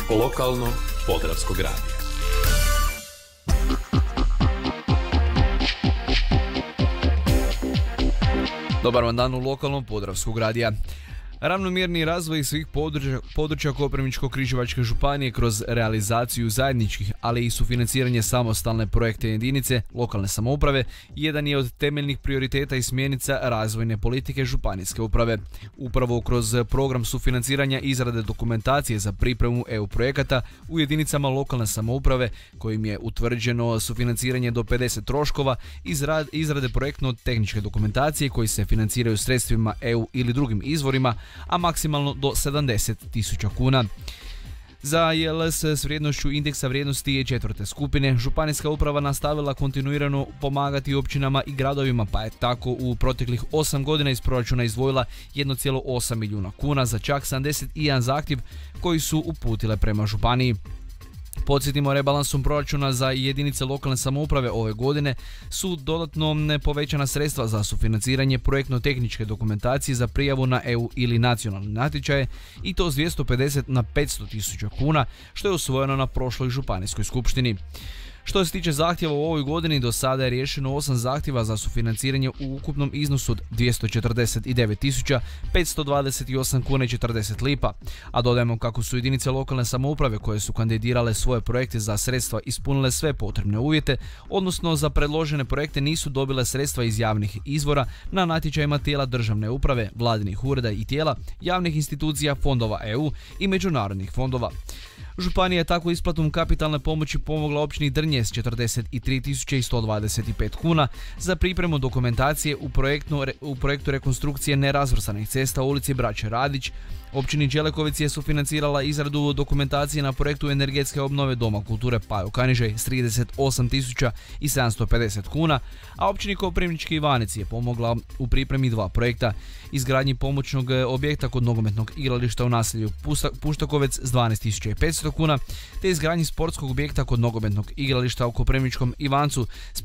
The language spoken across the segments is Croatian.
Lokalno Podravskog radija. Dobar vam dan u lokalnom Podravskog radija. Ravnomjerni razvoj svih područja Koprivničko-križevačke županije kroz realizaciju zajedničkih, ali i sufinanciranje samostalne projekte jedinice lokalne samouprave jedan je od temeljnih prioriteta i smjernica razvojne politike županijske uprave. Upravo kroz program sufinanciranja izrade dokumentacije za pripremu EU projekata u jedinicama lokalne samouprave kojim je utvrđeno sufinanciranje do 50 troškova izrade projektno-tehničke dokumentacije koji se financiraju sredstvima EU ili drugim izvorima, a maksimalno do 70.000 kuna. Za JLS s vrijednošću indeksa vrijednosti četvrte skupine, županijska uprava nastavila kontinuirano pomagati općinama i gradovima, pa je tako u proteklih 8 godina iz proračuna izdvojila 1,8 milijuna kuna za čak 71 zahtjev koji su uputile prema županiji. Podsjetimo, rebalansom proračuna za jedinice lokalne samouprave ove godine su dodatno povećana sredstva za sufinanciranje projektno-tehničke dokumentacije za prijavu na EU ili nacionalne natječaje i to s 250 na 500.000 kuna, što je usvojeno na prošloj županijskoj skupštini. Što se tiče zahtjeva u ovoj godini, do sada je riješeno 8 zahtjeva za sufinanciranje u ukupnom iznosu od 249.528 kuna i 40 lipa, a dodajemo kako su jedinice lokalne samouprave koje su kandidirale svoje projekte za sredstva ispunile sve potrebne uvjete, odnosno za predložene projekte nisu dobile sredstva iz javnih izvora na natječajima tijela državne uprave, vladinih ureda i tijela, javnih institucija, fondova EU i međunarodnih fondova. Županija je tako isplatom kapitalne pomoći pomogla općini Drnje s 43.125 kuna za pripremu dokumentacije u projektu rekonstrukcije nerazvrstanih cesta u ulici Braće Radić. Općini Đeleković je sufinancirala izradu dokumentacije na projektu energetske obnove Doma kulture Pajo Kanižej s 38.750 kuna, a općini Koprivnički Ivanec je pomogla u pripremi 2 projekta: izgradnji pomoćnog objekta kod nogometnog igrališta u naselju Puštakovec s 12.500 kuna, te izgradnji sportskog objekta kod nogometnog igrališta u Koprivničkom Ivancu s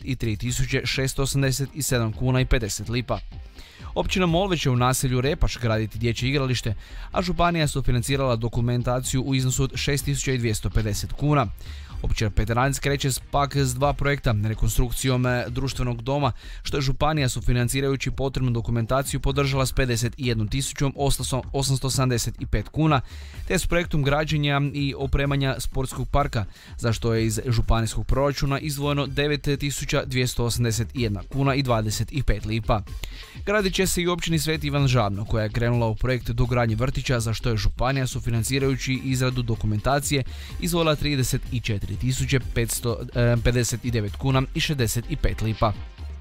53.687 kuna i 50 lipa. Općina Molve će u naselju Repaš graditi dječje igralište, a županija sufinancirala dokumentaciju u iznosu od 6.250 kuna. Općina Petranac kreće pak s 2 projekta, rekonstrukcijom društvenog doma, što je županija sufinancirajući potrebnu dokumentaciju podržala s 51.875 kuna, te s projektom građenja i opremanja sportskog parka, za što je iz županijskog proračuna izdvojeno 9.281 kuna i 25 lipa. Gradit će se i općini Sveti Ivan Žabno, koja je krenula u projekt dogradnje vrtića, za što je županija sufinancirajući izradu dokumentacije izdvojila 34.559 kuna i 65 lipa.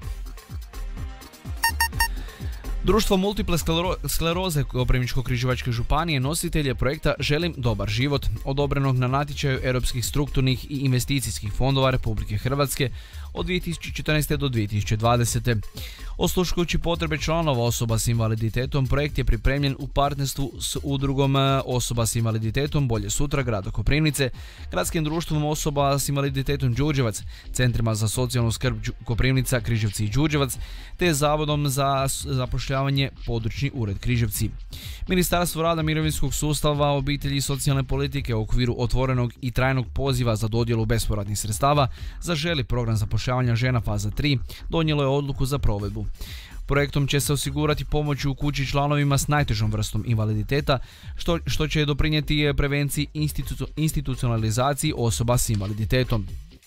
Društvo multiple skleroze Koprivničko-križevačke županije nositelj je projekta Želim dobar život, odobrenog na natječaju europskih strukturnih i investicijskih fondova Republike Hrvatske od 2014. do 2020. Osluškujući potrebe članova osoba s invaliditetom, projekt je pripremljen u partnerstvu s udrugom osoba s invaliditetom Bolje sutra grada Koprivnice, gradskim društvom osoba s invaliditetom Đurđevac, centrima za socijalnu skrb Koprivnica, Križevci i Đurđevac, te Zavodom za zapošljavanje Područni ured Križevci. Ministarstvo rada, mirovinskog sustava, obitelji i socijalne politike u okviru otvorenog i trajnog poziva za dodjelu bespovratnih sredstava Zaželi program zapošljavanja žena faza 3 donijelo je odluku za provedbu. Projektom će se osigurati pomoć u kući članovima s najtežom vrstom invaliditeta, što će doprinijeti prevenciji institucionalizaciji osoba s invaliditetom.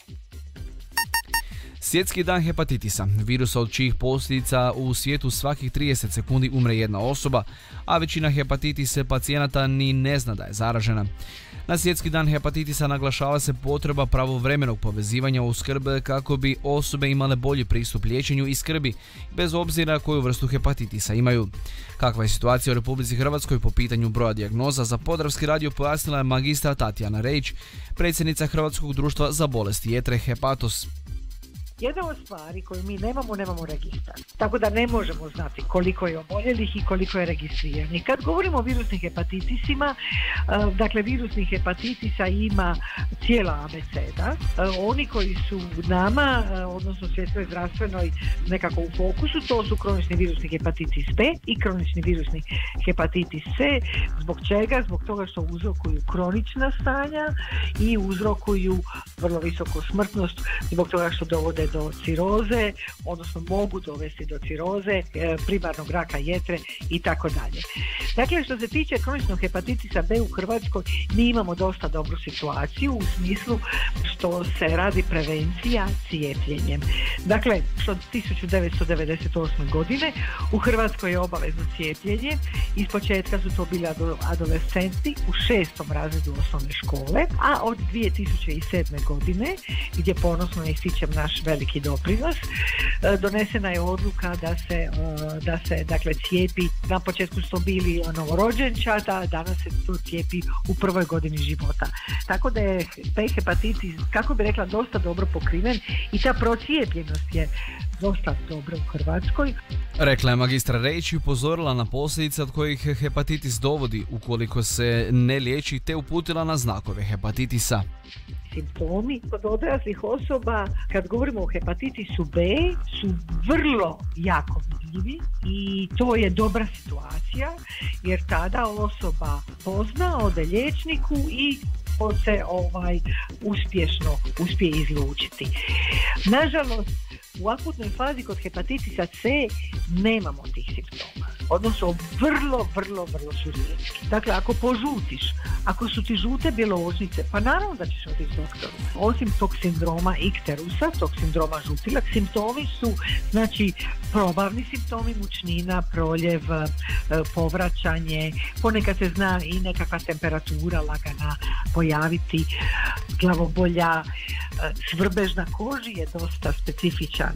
Svjetski dan hepatitisa, virusa od čijih posljedica u svijetu svakih 30 sekundi umre jedna osoba, a većina hepatitisa pacijenata ni ne zna da je zaražena. Na Svjetski dan hepatitisa naglašava se potreba pravovremenog povezivanja u skrb kako bi osobe imale bolji pristup liječenju i skrbi, bez obzira koju vrstu hepatitisa imaju. Kakva je situacija u Republici Hrvatskoj po pitanju broja dijagnoza, za Podravski radio pojasnila je magistra Tatjana Rejić, predsjednica Hrvatskog društva za bolesti jetre Hepatos. Jedna od stvari koju mi nemamo registar. Tako da ne možemo znati koliko je oboljelih i koliko je registriranih. Kad govorimo o virusnim hepatitisima, dakle virusnih hepatitisa ima cijela abeceda. Oni koji su nama, odnosno svjetskoj zdravstvenoj nekako u fokusu, to su kronični virusni hepatitis B i kronični virusni hepatitis C. Zbog čega? Zbog toga što uzrokuju kronična stanja i uzrokuju vrlo visoku smrtnost, zbog toga što dovode do ciroze, odnosno mogu dovesti do ciroze, primarnog raka jetre i tako dalje. Dakle, što se tiče kroničnog hepatitisa B u Hrvatskoj, mi imamo dosta dobru situaciju u smislu što se radi prevencija cijepljenjem. Dakle, što 1998. godine u Hrvatskoj je obavezno cijepljenje. Ispočetka su to bili adolescenti u 6. razredu osnovne škole, a od 2007. godine, gdje ponosno ističem naš veliki doprinos, donesena je odluka da se dakle cijepi. Na početku su to bili novorođenčata, danas se to cijepi u prvoj godini života. Tako da je B hepatitis, kako bi rekla, dosta dobro pokriven i ta procijepljenost je dosta dobra u Hrvatskoj. Rekla je magistra Rejić i upozorila na posljedice od kojih hepatitis dovodi ukoliko se ne liječi, te uputila na znakove hepatitisa. Simptomi kod odraslih osoba, kad govorimo o hepatitisu B, su vrlo jako vidljivi i to je dobra situacija, jer tada osoba pozna, ode liječniku i on se uspije izlučiti. Nažalost, u akutnoj fazi kod hepatitisa C nemamo tih simptoma. Odnosno, vrlo su rijetki. Dakle, ako požutiš, ako su ti žute bjeložnice, pa naravno da ćeš otići doktoru. Osim tog sindroma ikterusa, tog sindroma žutilak, simptomi su, znači, probavni simptomi, mučnina, proljev, povraćanje, ponekad se zna i nekakva temperatura lagana pojaviti, glavobolja, svrbež na koži je dosta specifičan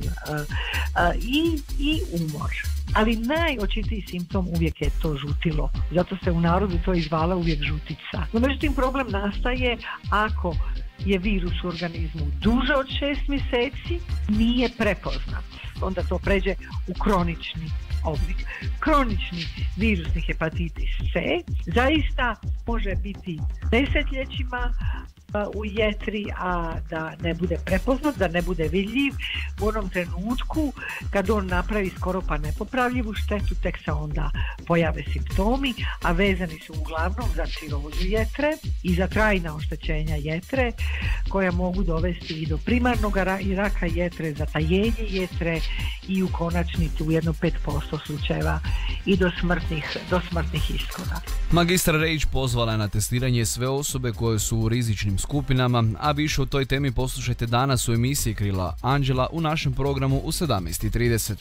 i umor. Ali najočitiji simptom uvijek je to žutilo. Zato se u narodu to izvala uvijek žutica. No, međutim, problem nastaje ako je virus u organizmu duže od 6 mjeseci, nije prepoznat. Onda to pređe u kronični oblik. Kronični virusni hepatitis C zaista može biti desetljećima u jetri, a da ne bude prepoznat, da ne bude vidljiv. U onom trenutku kad on napravi skoro pa nepopravljivu štetu, tek se onda pojave simptomi, a vezani su uglavnom za cirozu jetre i za trajna oštećenja jetre, koja mogu dovesti i do primarnog raka jetre, zatajenje jetre i u konačnici u jedno 5% slučajeva i do smrtnih ishoda. Magistra Rejić pozvala je na testiranje sve osobe koje su u rizičnim skupinama, a više o toj temi poslušajte danas u emisiji Krila Anđela u našem programu u 17:30.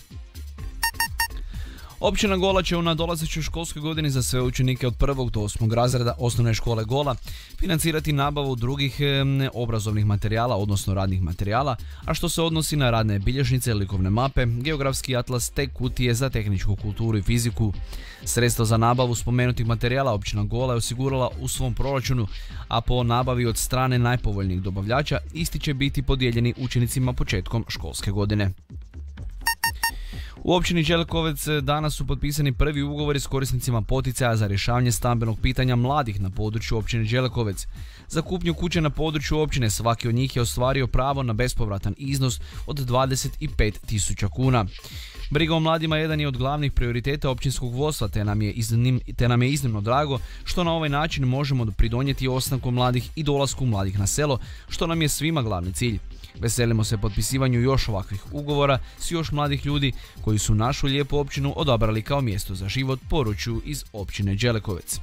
Općina Gola će u nadolazećoj školskoj godini za sve učenike od 1. do 8. razreda osnovne škole Gola financirati nabavu drugih obrazovnih materijala, odnosno radnih materijala, a što se odnosi na radne bilježnice, likovne mape, geografski atlas te kutije za tehničku kulturu i fiziku. Sredstva za nabavu spomenutih materijala općina Gola je osigurala u svom proračunu, a po nabavi od strane najpovoljnijih dobavljača isti će biti podijeljeni učenicima početkom školske godine. U općini Đelekovec danas su potpisani prvi ugovori s korisnicima poticaja za rješavanje stambenog pitanja mladih na području općine Đelekovec. Za kupnju kuće na području općine svaki od njih je ostvario pravo na bespovratan iznos od 25.000 kuna. Briga o mladima jedan je od glavnih prioriteta općinskog vodstva, te nam je iznimno drago što na ovaj način možemo pridonijeti ostanku mladih i dolasku mladih na selo, što nam je svima glavni cilj. Veselimo se potpisivanju još ovakvih ugovora s još mladih ljudi koji su našu lijepu općinu odabrali kao mjesto za život, poručuju iz općine Đelekovec.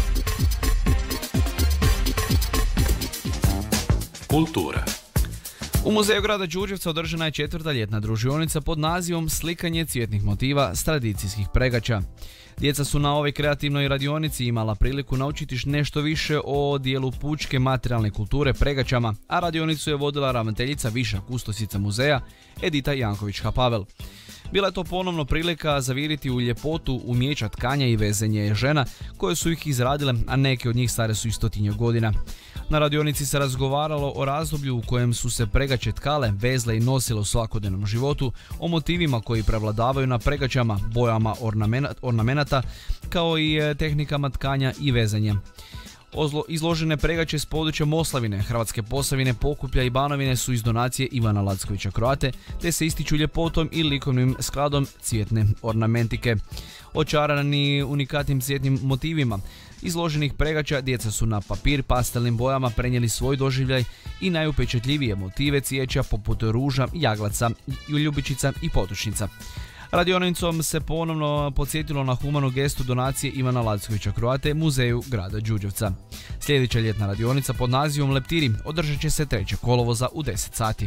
Kultura. U muzeju grada Đurđevca održana je 4. ljetna družionica pod nazivom Slikanje cvjetnih motiva s tradicijskih pregača. Djeca su na ovoj kreativnoj radionici imala priliku naučiti nešto više o dijelu pučke materijalne kulture pregačama, a radionicu je vodila ravnateljica viša kustosica muzeja Edita Janković-Hapavel. Bila je to ponovno prilika zaviriti u ljepotu umijeća tkanja i vezenje žena koje su ih izradile, a neke od njih stare su i 100 godina. Na radionici se razgovaralo o razdoblju u kojem su se pregače tkale, vezle i nosile u svakodnevnom životu, o motivima koji prevladavaju na pregačama, bojama ornamenata, kao i tehnikama tkanja i vezanja. Izložene pregače s područja Moslavine, Hrvatske Posavine, Pokuplja i Banovine su iz donacije Ivana Lackovića Kroate, te se ističu ljepotom i likovnim skladom cvjetne ornamentike. Očarani unikatnim cvjetnim motivima izloženih pregača, djeca su na papir pastelnim bojama prenijeli svoj doživljaj i najupečatljivije motive cvijeća poput ruža, jaglaca, ljubičica i potučnica. Radionicom se ponovno podsjetilo na humanu gestu donacije Ivana Lackovića Kroate muzeju grada Đurđevca. Sljedeća ljetna radionica pod nazivom Leptiri održat će se 3. kolovoza u 10 sati.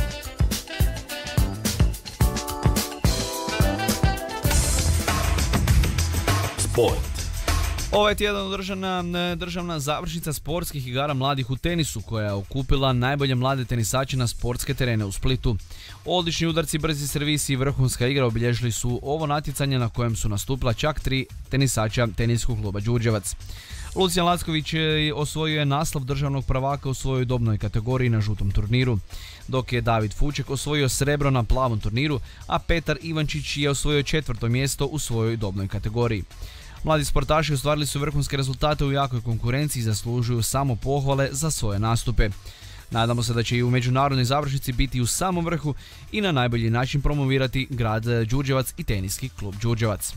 Sport. Ovaj tjedan održana državna završnica sportskih igara mladih u tenisu koja je okupila najbolje mlade tenisače na sportske terene u Splitu. Odlični udarci, brzi servisi i vrhunska igra obilježili su ovo natjecanje na kojem su nastupila čak 3 tenisača teniskog kluba Đurđevac. Lucijan Lacković osvojio je naslov državnog prvaka u svojoj dobnoj kategoriji na žutom turniru, dok je David Fuček osvojio srebro na plavom turniru, a Petar Ivančić je osvojio 4. mjesto u svojoj dobnoj kategoriji. Mladi sportaši ostvarili su vrhunske rezultate u jakoj konkurenciji i zaslužuju samo pohvale za svoje nastupe. Nadamo se da će i u međunarodnoj završnici biti u samom vrhu i na najbolji način promovirati grad Đurđevac i teniski klub Đurđevac.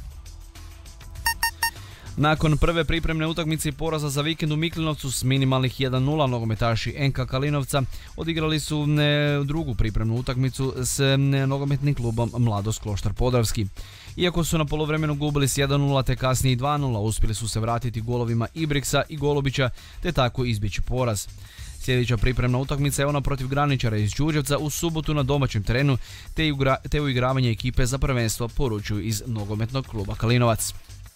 Nakon prve pripremne utakmice i poraza za vikend u Miklinovcu s minimalnih 1:0 nogometaši NK Kalinovca odigrali su drugu pripremnu utakmicu s nogometnim klubom Mladost Kloštar Podravski. Iako su na poluvremenu gubili s 1:0 te kasnije 2:0, uspjeli su se vratiti golovima Ibriksa i Golubića te tako izbjeći poraz. Sljedeća pripremna utakmica je ona protiv Graničara iz Đurđevca u subotu na domaćem terenu te uigravanje ekipe za prvenstvo, poručuju iz nogometnog kluba Kalinovac.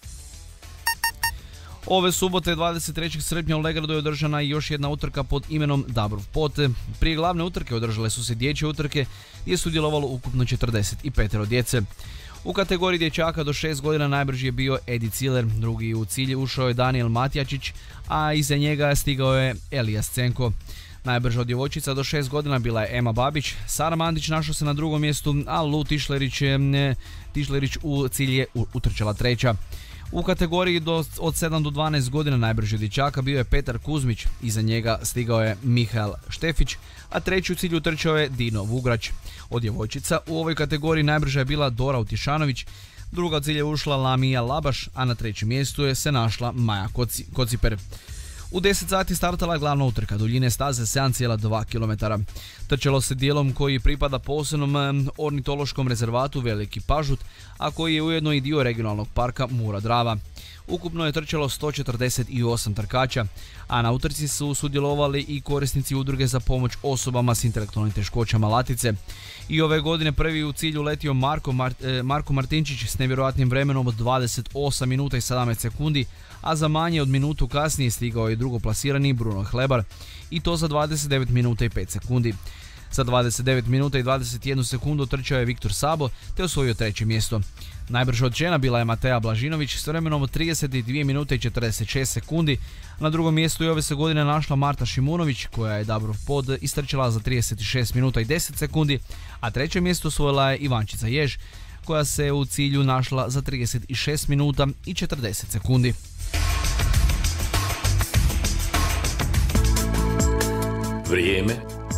Ove subote 23. srpnja u Legradu je održana još jedna utrka pod imenom Dabrov pot. Prije glavne utrke održale su se dječje utrke gdje je sudjelovalo ukupno 45 djece. U kategoriji dječaka do 6 godina najbrži je bio Edi Ciler, drugi u cilj ušao je Daniel Matjačić, a iza njega stigao je Elijas Cenko. Najbrža od djevojčica do 6 godina bila je Ema Babić, Sara Mandić našao se na drugom mjestu, a Lu Tišlerić u cilj je utrčala 3. U kategoriji od 7 do 12 godina najbrži od dječaka bio je Petar Kuzmić, iza njega stigao je Mihael Štefić, a 3. u cilju utrčao je Dino Vugrač. Od djevojčica u ovoj kategoriji najbrža je bila Dora Utišanović, druga u cilj je ušla Lamija Labaš, a na 3. mjestu je se našla Maja Kociper. U 10 sati startala je glavna utrka duljine staze 7,2 km. Trčalo se dijelom koji pripada posebnom ornitološkom rezervatu Veliki Pažut, a koji je ujedno i dio regionalnog parka Mura-Drava. Ukupno je trčalo 148 trkača, a na utrci su sudjelovali i korisnici udruge za pomoć osobama s intelektualnim teškoćama Latice. I ove godine prvi u cilju letio Marko Martinčić s nevjerojatnim vremenom od 28 minuta i 17 sekundi, a za manje od minutu kasnije stigao je drugoplasirani Bruno Hlebar, i to za 29 minuta i 5 sekundi. Za 29 minuta i 21 sekundu trčao je Viktor Sabo te osvojio 3. mjesto. Najbrža od žena bila je Mateja Blažinović s vremenom od 32 minute i 46 sekundi. Na drugom mjestu je ove se godine našla Marta Šimunović koja je Dabrov pod istrčala za 36 minuta i 10 sekundi, a 3. mjesto osvojila je Ivančica Jež koja se u cilju našla za 36 minuta i 40 sekundi. Vrijeme.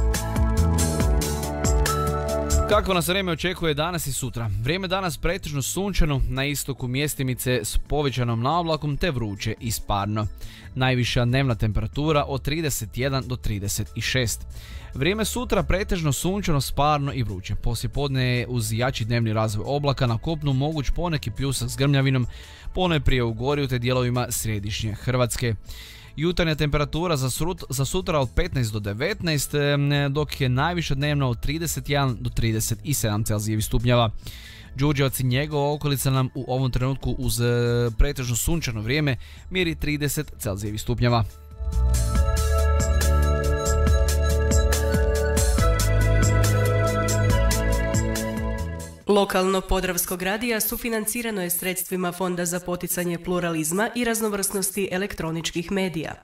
Kako nas vrijeme očekuje danas i sutra? Vrijeme danas pretežno sunčano, na istoku mjestimice s povećanom naoblakom te vruće i sparno. Najviša dnevna temperatura od 31 do 36. Vrijeme sutra pretežno sunčano, sparno i vruće. Poslijepodne je uz jači dnevni razvoj oblaka na kopnu moguć poneki pljusak s grmljavinom, ponajprije u Gorju te dijelovima središnje Hrvatske. Jutarnja temperatura za sutra od 15 do 19, dok je najviša dnevna od 31 do 37 Celzijevih stupnjeva. Đurđevac i njegova okolica nam u ovom trenutku uz pretežno sunčano vrijeme mjeri 30 Celzijevih stupnjeva. Lokalno Podravskog radija sufinancirano je sredstvima Fonda za poticanje pluralizma i raznovrsnosti elektroničkih medija.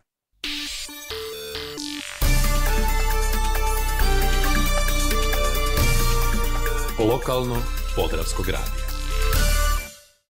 Lokalno Podravskog radija.